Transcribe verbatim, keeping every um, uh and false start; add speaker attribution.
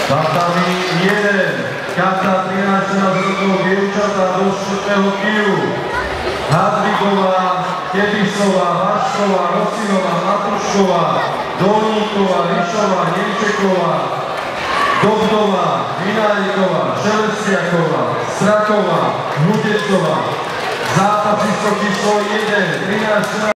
Speaker 1: Batami jeden, Kata trinásť rokov, dievčatá do štvrtého kilu. Hadvigová, Kebisová, Vašková, Rosinová, Matušková, Dolníková, Rišová, Nemčeková, Dobdová, Vináliková, Šelestiaková, Straková, Hnudecová. Zápas číslo jeden, trinásť